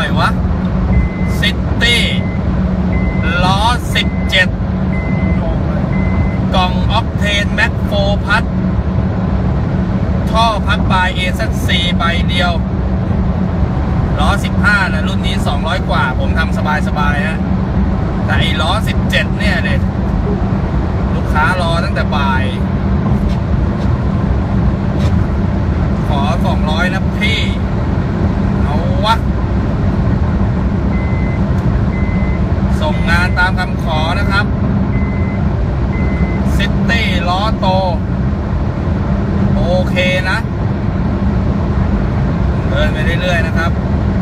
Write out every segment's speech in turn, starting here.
วะซิตี้ล้อ17กล่องออกเทนแม็กโฟพัดท่อพักปลาย AZC ใบเดียวล้อ15นะรุ่นนี้200กว่าผมทำสบายๆฮะแต่ไอ้ล้อ17เนี่ยเลยลูกค้ารอตั้งแต่บ่ายขอ200นะพี่เอาวะส่งงานตามคำขอนะครับซิตี้ล้อโตโอเคนะเดินไปเรื่อยๆนะครับ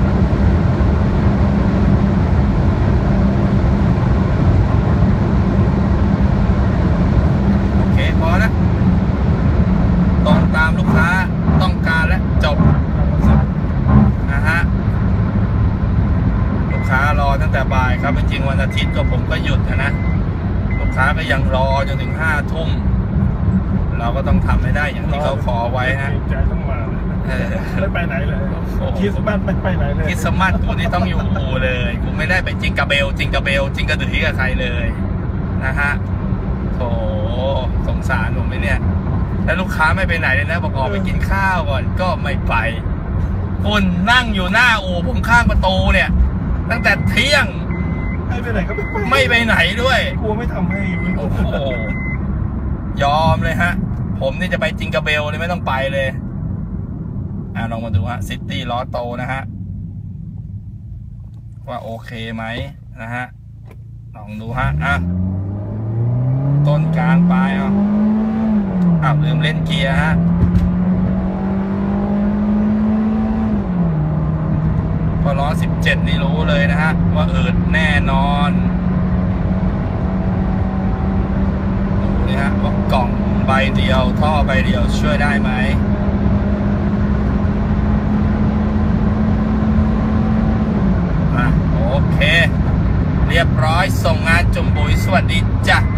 โอเคพอนะตรงตามลูกค้าต้องการและจบนะฮะลูกค้ารอตั้งแต่บ่ายครับจริงๆวันอาทิตย์ก็ผมก็หยุดนะลูกค้าก็ยังรอจนถึง5 ทุ่มเราก็ต้องทำให้ได้อย่างที่เขาขอไว้ฮะใจต้องมาไม่ไปไหนเลยคริสต์มาสไม่ไปไหนเลยคริสต์มาสกูนี่ต้องอยู่อู่เลยกูไม่ได้ไปจิงกระเบลจิงกระดือกับใครเลยนะฮะโถสงสารผมไหมเนี่ยแล้วลูกค้าไม่ไปไหนเลยนะบอกออกไปกินข้าวก่อนก็ไม่ไปคุณนั่งอยู่หน้าอู่ผมข้างประตูเนี่ยตั้งแต่เที่ยงไม่ไปไหนก็ไม่ไปไหนด้วยกลัวไม่ทำให้โอ้โหยอมเลยฮะผมนี่จะไปจิงกระเบลเลยไม่ต้องไปเลยลองมาดูฮะซิตี้ล้อโตนะฮะว่าโอเคไหมนะฮะลองดูฮะต้นกลางปลายลืมเล่นเกียร์ฮะพอล้อ17นี่รู้เลยนะฮะว่าอืดแน่นอนดูนี่ฮะว่ากล่องใบเดียวท่อใบเดียวช่วยได้ไหมโอเคเรียบร้อยส่งงานจุ่มบุ๋ยสวัสดีจ้ะ